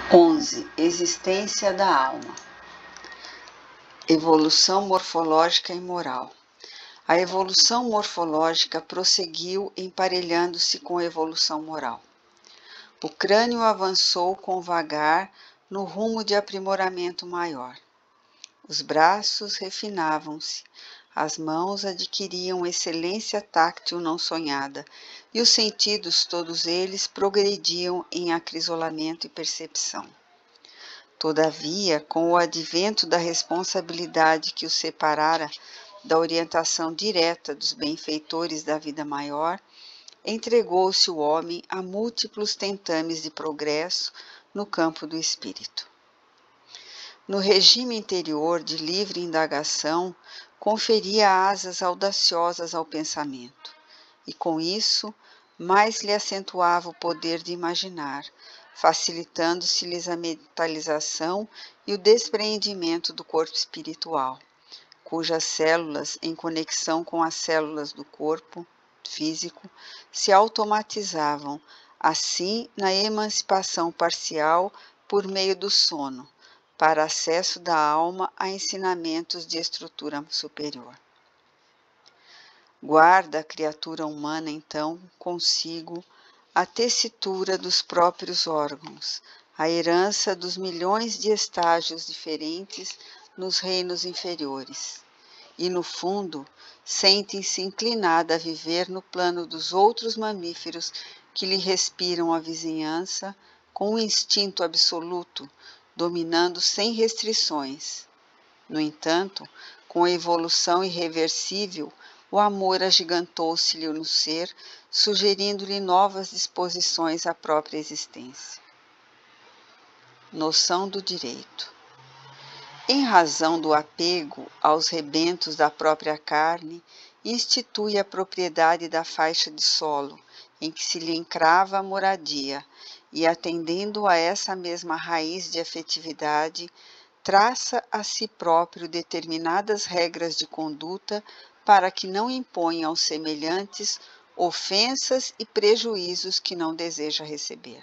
11. Existência da alma. Evolução morfológica e moral. A evolução morfológica prosseguiu emparelhando-se com a evolução moral. O crânio avançou com vagar no rumo de aprimoramento maior. Os braços refinavam-se, as mãos adquiriam excelência táctil não sonhada, e os sentidos, todos eles, progrediam em acrisolamento e percepção. Todavia, com o advento da responsabilidade que os separara da orientação direta dos benfeitores da vida maior, entregou-se o homem a múltiplos tentames de progresso no campo do espírito. No regime interior de livre indagação, conferia asas audaciosas ao pensamento, e com isso, mais lhe acentuava o poder de imaginar, facilitando-se-lhes a mentalização e o despreendimento do corpo espiritual, cujas células, em conexão com as células do corpo físico, se automatizavam, assim na emancipação parcial por meio do sono, para acesso da alma a ensinamentos de estrutura superior. Guarda a criatura humana, então, consigo a tessitura dos próprios órgãos, a herança dos milhões de estágios diferentes nos reinos inferiores, e, no fundo, sente-se inclinada a viver no plano dos outros mamíferos que lhe respiram a vizinhança com um instinto absoluto, dominando sem restrições. No entanto, com a evolução irreversível, o amor agigantou-se-lhe no ser, sugerindo-lhe novas disposições à própria existência. Noção do direito. Em razão do apego aos rebentos da própria carne, institui a propriedade da faixa de solo, em que se lhe encrava a moradia, e atendendo a essa mesma raiz de afetividade, traça a si próprio determinadas regras de conduta para que não imponha aos semelhantes ofensas e prejuízos que não deseja receber.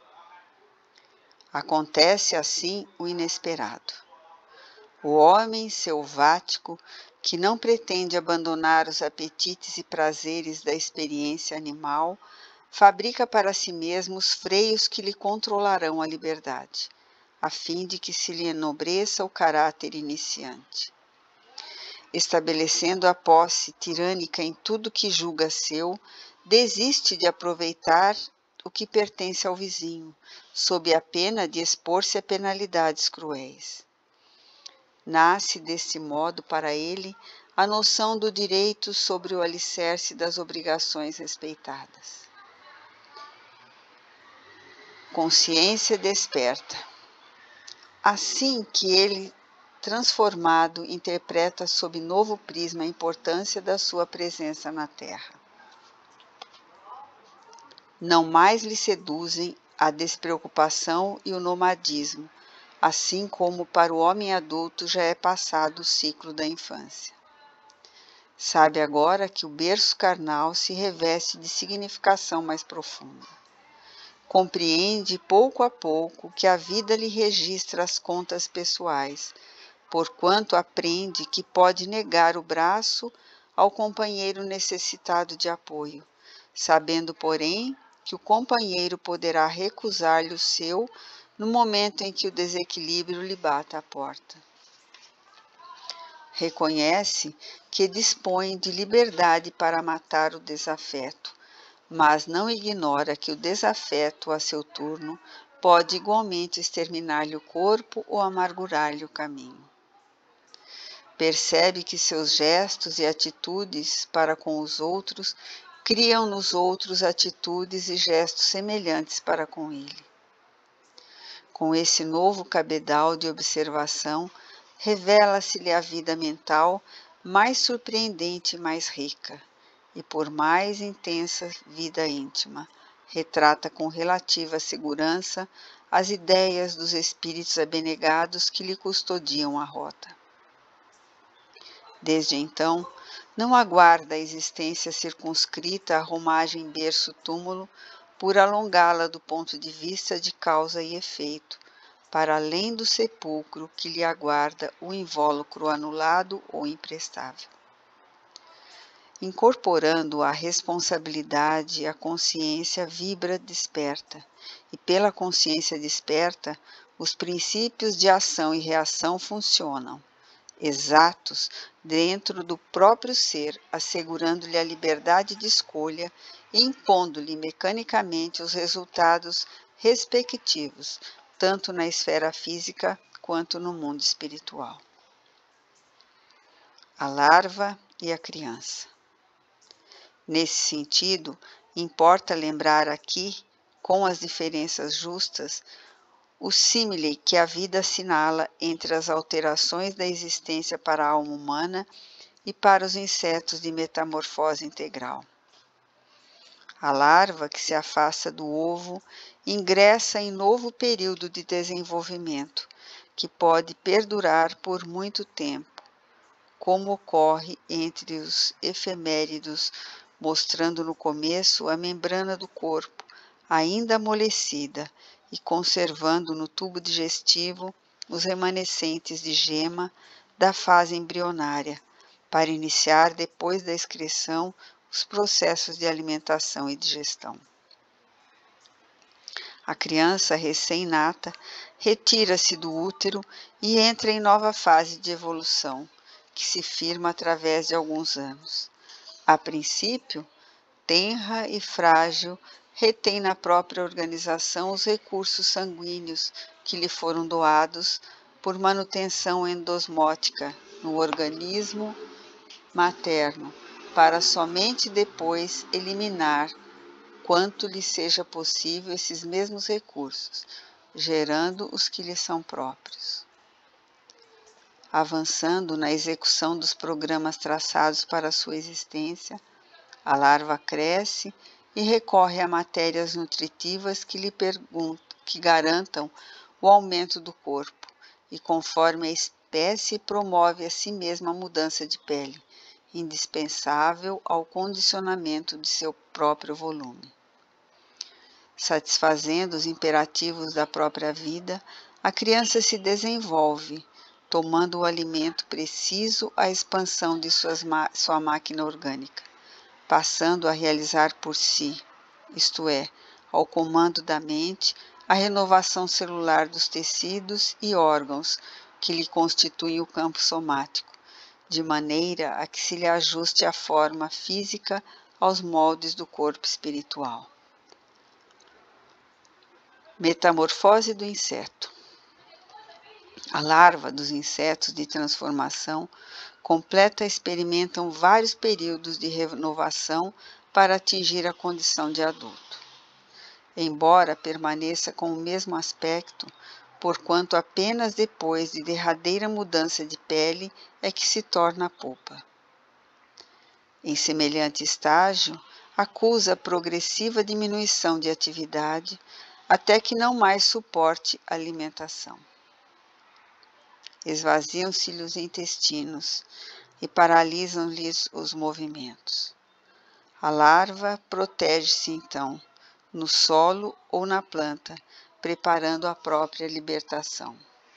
Acontece assim o inesperado. O homem selvático, que não pretende abandonar os apetites e prazeres da experiência animal, fabrica para si mesmo os freios que lhe controlarão a liberdade, a fim de que se lhe enobreça o caráter iniciante. Estabelecendo a posse tirânica em tudo que julga seu, desiste de aproveitar o que pertence ao vizinho, sob a pena de expor-se a penalidades cruéis. Nasce desse modo para ele a noção do direito sobre o alicerce das obrigações respeitadas. Consciência desperta. Assim que ele, transformado, interpreta sob novo prisma a importância da sua presença na Terra. Não mais lhe seduzem a despreocupação e o nomadismo, assim como para o homem adulto já é passado o ciclo da infância. Sabe agora que o berço carnal se reveste de significação mais profunda. Compreende pouco a pouco que a vida lhe registra as contas pessoais, porquanto aprende que pode negar o braço ao companheiro necessitado de apoio, sabendo, porém, que o companheiro poderá recusar-lhe o seu no momento em que o desequilíbrio lhe bata à porta. Reconhece que dispõe de liberdade para matar o desafeto, mas não ignora que o desafeto, a seu turno, pode igualmente exterminar-lhe o corpo ou amargurar-lhe o caminho. Percebe que seus gestos e atitudes para com os outros criam nos outros atitudes e gestos semelhantes para com ele. Com esse novo cabedal de observação, revela-se-lhe a vida mental mais surpreendente e mais rica, e por mais intensa vida íntima, retrata com relativa segurança as ideias dos espíritos abnegados que lhe custodiam a rota. Desde então, não aguarda a existência circunscrita à romagem berço-túmulo por alongá-la do ponto de vista de causa e efeito, para além do sepulcro que lhe aguarda o invólucro anulado ou imprestável. Incorporando a responsabilidade, a consciência vibra desperta, e pela consciência desperta, os princípios de ação e reação funcionam, exatos, dentro do próprio ser, assegurando-lhe a liberdade de escolha e impondo-lhe mecanicamente os resultados respectivos, tanto na esfera física quanto no mundo espiritual. A larva e a criança. Nesse sentido, importa lembrar aqui, com as diferenças justas, o símile que a vida assinala entre as alterações da existência para a alma humana e para os insetos de metamorfose integral. A larva, que se afasta do ovo, ingressa em novo período de desenvolvimento, que pode perdurar por muito tempo, como ocorre entre os efeméridos, mostrando no começo a membrana do corpo, ainda amolecida, e conservando no tubo digestivo os remanescentes de gema da fase embrionária, para iniciar, depois da excreção, os processos de alimentação e digestão. A criança recém-nata retira-se do útero e entra em nova fase de evolução, que se firma através de alguns anos. A princípio, tenra e frágil, retém na própria organização os recursos sanguíneos que lhe foram doados por manutenção endosmótica no organismo materno, para somente depois eliminar, quanto lhe seja possível, esses mesmos recursos, gerando os que lhe são próprios. Avançando na execução dos programas traçados para a sua existência, a larva cresce e recorre a matérias nutritivas que garantam o aumento do corpo, e conforme a espécie promove a si mesma a mudança de pele, indispensável ao condicionamento de seu próprio volume. Satisfazendo os imperativos da própria vida, a criança se desenvolve, tomando o alimento preciso à expansão de sua máquina orgânica, passando a realizar por si, isto é, ao comando da mente, a renovação celular dos tecidos e órgãos que lhe constituem o campo somático, de maneira a que se lhe ajuste a forma física aos moldes do corpo espiritual. Metamorfose do inseto. A larva dos insetos de transformação completa experimentam vários períodos de renovação para atingir a condição de adulto. Embora permaneça com o mesmo aspecto, porquanto apenas depois de derradeira mudança de pele é que se torna pupa. Em semelhante estágio, acusa progressiva diminuição de atividade, até que não mais suporte alimentação. Esvaziam-se-lhe os intestinos e paralisam-lhes os movimentos. A larva protege-se então, no solo ou na planta, preparando a própria libertação.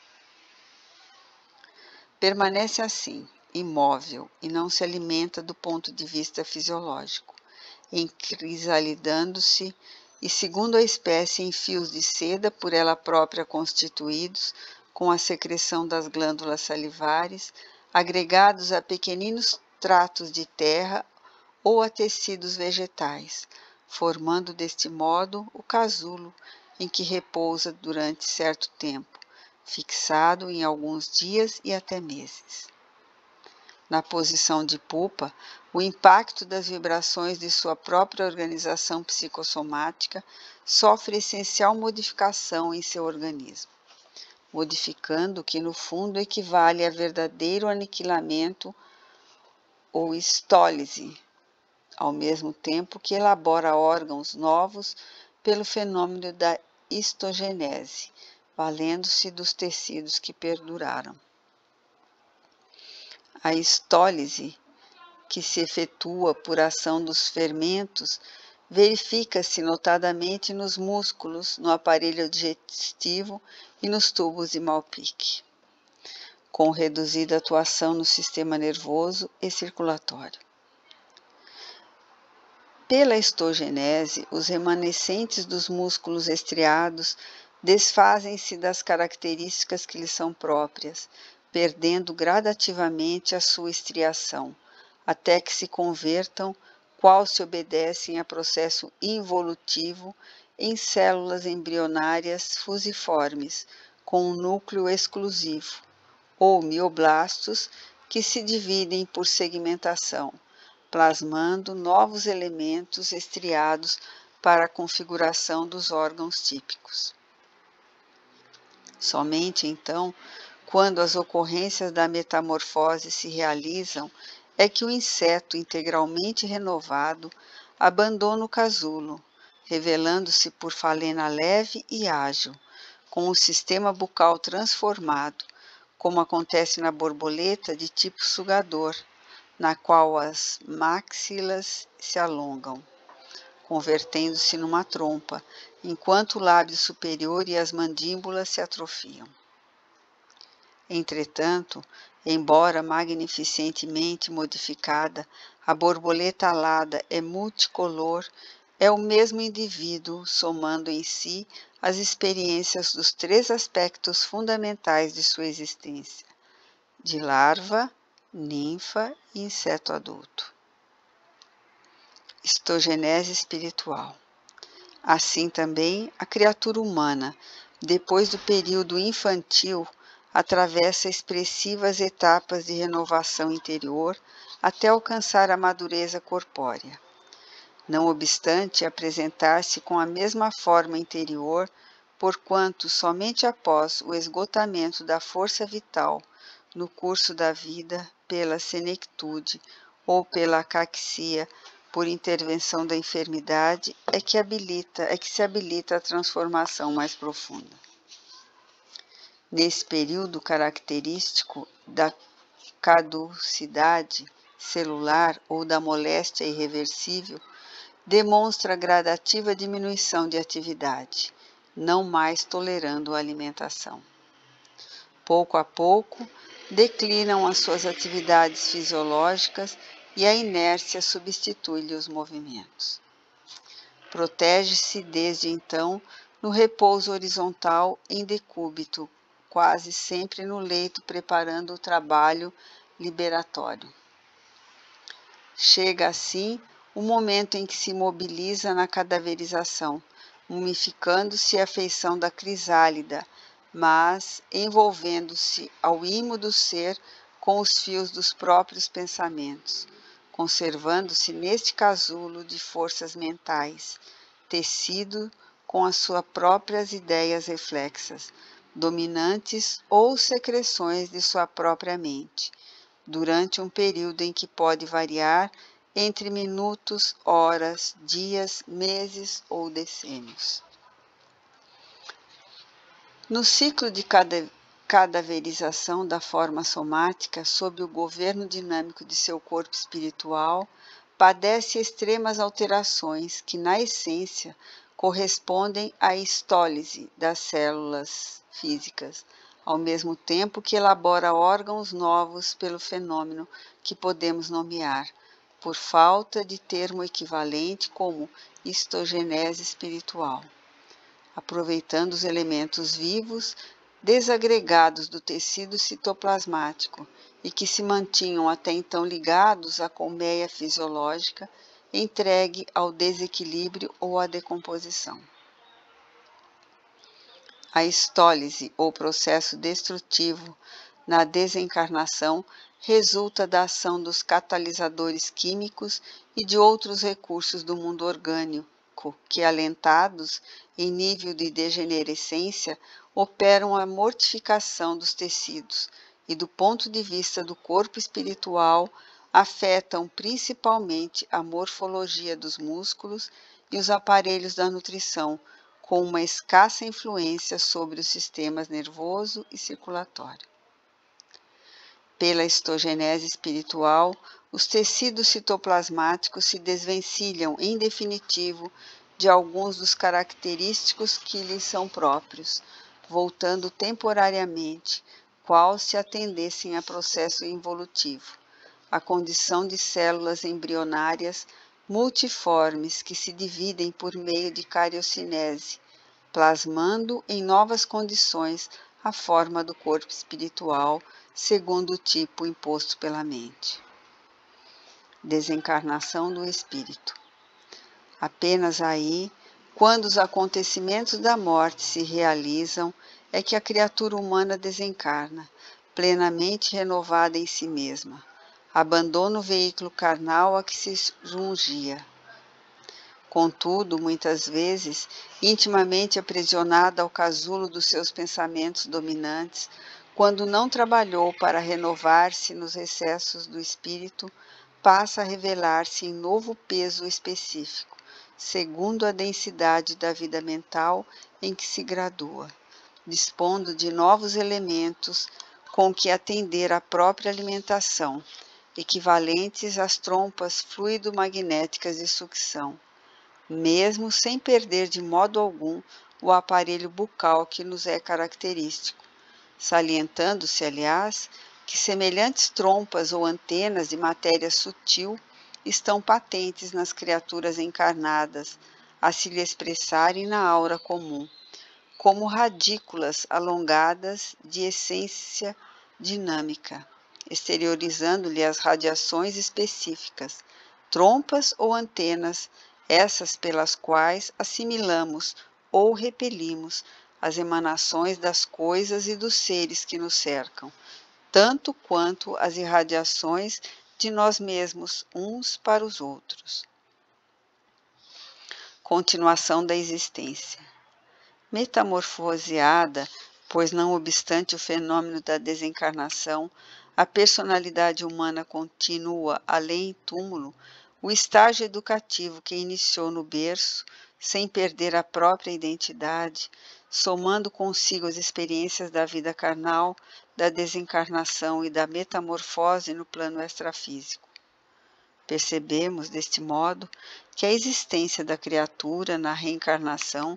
Permanece assim, imóvel, e não se alimenta do ponto de vista fisiológico, encrisalidando-se e, segundo a espécie, em fios de seda por ela própria constituídos, com a secreção das glândulas salivares, agregados a pequeninos tratos de terra ou a tecidos vegetais, formando deste modo o casulo em que repousa durante certo tempo, fixado em alguns dias e até meses. Na posição de pupa, o impacto das vibrações de sua própria organização psicossomática sofre essencial modificação em seu organismo, modificando o que no fundo equivale a verdadeiro aniquilamento ou estólise, ao mesmo tempo que elabora órgãos novos pelo fenômeno da histogenese, valendo-se dos tecidos que perduraram. A histólise, que se efetua por ação dos fermentos verifica-se notadamente nos músculos, no aparelho digestivo e nos tubos de Malpique, com reduzida atuação no sistema nervoso e circulatório. Pela histogenese, os remanescentes dos músculos estriados desfazem-se das características que lhes são próprias, perdendo gradativamente a sua estriação, até que se convertam, qual se obedecem a processo involutivo, em células embrionárias fusiformes, com um núcleo exclusivo, ou mioblastos, que se dividem por segmentação, plasmando novos elementos estriados para a configuração dos órgãos típicos. Somente então, quando as ocorrências da metamorfose se realizam, é que o inseto integralmente renovado abandona o casulo, revelando-se por falena leve e ágil, com o sistema bucal transformado, como acontece na borboleta de tipo sugador, na qual as maxilas se alongam, convertendo-se numa trompa, enquanto o lábio superior e as mandíbulas se atrofiam. Entretanto, embora magnificentemente modificada, a borboleta alada é multicolor, é o mesmo indivíduo, somando em si as experiências dos três aspectos fundamentais de sua existência, de larva, ninfa e inseto adulto. Histogenese espiritual. Assim também, a criatura humana, depois do período infantil, atravessa expressivas etapas de renovação interior até alcançar a madureza corpórea. Não obstante apresentar-se com a mesma forma interior, porquanto somente após o esgotamento da força vital no curso da vida, pela senectude ou pela acaxia, por intervenção da enfermidade, é que se habilita a transformação mais profunda. Nesse período característico da caducidade celular ou da moléstia irreversível, demonstra gradativa diminuição de atividade, não mais tolerando a alimentação. Pouco a pouco, declinam as suas atividades fisiológicas e a inércia substitui-lhe os movimentos. Protege-se desde então no repouso horizontal em decúbito, quase sempre no leito preparando o trabalho liberatório. Chega assim o momento em que se mobiliza na cadaverização, mumificando-se a feição da crisálida, mas envolvendo-se ao imo do ser com os fios dos próprios pensamentos, conservando-se neste casulo de forças mentais, tecido com as suas próprias ideias reflexas, dominantes ou secreções de sua própria mente, durante um período em que pode variar entre minutos, horas, dias, meses ou decênios. No ciclo de cadaverização da forma somática, sob o governo dinâmico de seu corpo espiritual, padece extremas alterações que, na essência, correspondem à histólise das células físicas, ao mesmo tempo que elabora órgãos novos pelo fenômeno que podemos nomear, por falta de termo equivalente, como histogenese espiritual. Aproveitando os elementos vivos desagregados do tecido citoplasmático e que se mantinham até então ligados à colmeia fisiológica, entregue ao desequilíbrio ou à decomposição. A histólise, ou processo destrutivo na desencarnação, resulta da ação dos catalisadores químicos e de outros recursos do mundo orgânico, que, alentados em nível de degenerescência, operam a mortificação dos tecidos e, do ponto de vista do corpo espiritual, afetam principalmente a morfologia dos músculos e os aparelhos da nutrição, com uma escassa influência sobre os sistemas nervoso e circulatório. Pela histogenese espiritual, os tecidos citoplasmáticos se desvencilham, em definitivo, de alguns dos característicos que lhes são próprios, voltando temporariamente, qual se atendessem a processo involutivo, a condição de células embrionárias multiformes que se dividem por meio de cariocinese, plasmando em novas condições a forma do corpo espiritual, segundo o tipo imposto pela mente. Desencarnação do espírito. Apenas aí, quando os acontecimentos da morte se realizam, é que a criatura humana desencarna, plenamente renovada em si mesma. Abandona o veículo carnal a que se jungia. Contudo, muitas vezes, intimamente aprisionada ao casulo dos seus pensamentos dominantes, quando não trabalhou para renovar-se nos recessos do espírito, passa a revelar-se em novo peso específico, segundo a densidade da vida mental em que se gradua, dispondo de novos elementos com que atender à própria alimentação, equivalentes às trompas fluido-magnéticas de sucção, mesmo sem perder de modo algum o aparelho bucal que nos é característico, salientando-se, aliás, que semelhantes trompas ou antenas de matéria sutil estão patentes nas criaturas encarnadas, a se lhe expressarem na aura comum, como radículas alongadas de essência dinâmica, exteriorizando-lhe as radiações específicas, trompas ou antenas, essas pelas quais assimilamos ou repelimos as emanações das coisas e dos seres que nos cercam, tanto quanto as irradiações de nós mesmos uns para os outros. Continuação da existência. Metamorfoseada, pois não obstante o fenômeno da desencarnação, a personalidade humana continua além túmulo, o estágio educativo que iniciou no berço, sem perder a própria identidade, somando consigo as experiências da vida carnal, da desencarnação e da metamorfose no plano extrafísico. Percebemos, deste modo, que a existência da criatura na reencarnação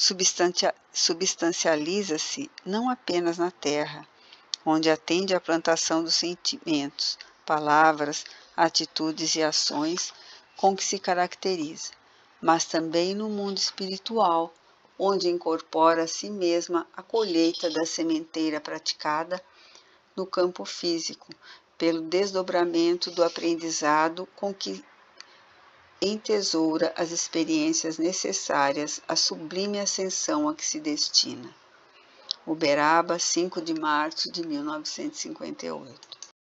substancializa-se não apenas na Terra, onde atende à plantação dos sentimentos, palavras, atitudes e ações com que se caracteriza, mas também no mundo espiritual, onde incorpora a si mesma a colheita da sementeira praticada no campo físico, pelo desdobramento do aprendizado com que entesoura as experiências necessárias à sublime ascensão a que se destina. Uberaba, 5 de março de 1958.